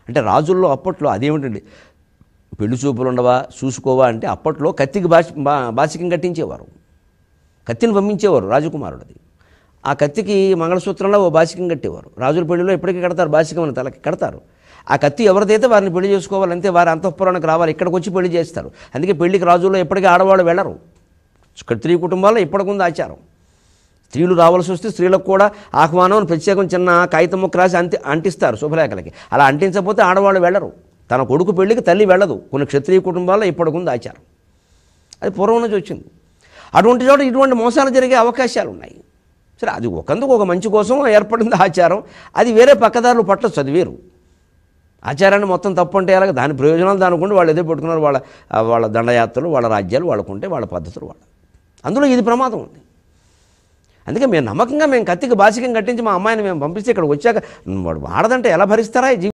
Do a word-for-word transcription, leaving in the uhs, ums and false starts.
అంటే రాజుల్లో అప్పట్లో అదేమిటండి పెళ్లి చూపులు ఉండవా చూసుకోవా అంటే అప్పట్లో కత్తికి బాసి బాసికం కట్టించేవారు, కత్తిని పంపించేవారు రాజకుమారుడిది. ఆ కత్తికి మంగళసూత్రంలో ఓ బాసికం కట్టేవారు. రాజుల పెళ్లిలో ఎప్పటికీ కడతారు బాసికం అని తలకి కడతారు. ఆ కత్తి ఎవరిదైతే వారిని పెళ్లి చేసుకోవాలి, అంతే వారి అంతఃపురానికి రావాలి, ఇక్కడికి వచ్చి పెళ్లి చేస్తారు. అందుకే పెళ్లికి రాజుల్లో ఎప్పటికీ ఆడవాళ్ళు వెళ్ళరు. క్షత్రియ కుటుంబాల్లో ఇప్పటికుంది ఆచారం. స్త్రీలు రావాల్సి వస్తే స్త్రీలకు కూడా ఆహ్వానం ప్రత్యేకం చిన్న కాగితం ముక్క రాసి అంటి అంటిస్తారు శుభలేఖలకి. అలా అంటించకపోతే ఆడవాళ్ళు వెళ్ళరు. తన కొడుకు పెళ్లికి తల్లి వెళ్ళదు. కొన్ని క్షత్రియ కుటుంబాల్లో ఇప్పటికుంది ఆచారం. అది పూర్వం నుంచి వచ్చింది. అటువంటి చోట ఇటువంటి మోసాలు జరిగే అవకాశాలు ఉన్నాయి. సరే, అది ఒకందుకు ఒక మంచి కోసం ఏర్పడింది ఆచారం. అది వేరే పక్కదారులు పట్టొచ్చు, అది వేరు. ఆచారాన్ని మొత్తం తప్పు అంటే అలాగే దాని ప్రయోజనాలు దానికుండి వాళ్ళు ఎదురు పెట్టుకున్నారు. వాళ్ళ వాళ్ళ దండయాత్రలు, వాళ్ళ రాజ్యాలు వాళ్ళకుంటే, వాళ్ళ పద్ధతులు వాళ్ళ. అందులో ఇది ప్రమాదం ఉంది. అందుకే మేము నమ్మకంగా మేము కత్తికి బాసికం కట్టించి మా అమ్మాయిని మేము పంపిస్తే ఇక్కడ వచ్చాక వాడు ఆడదంటే ఎలా భరిస్తారా?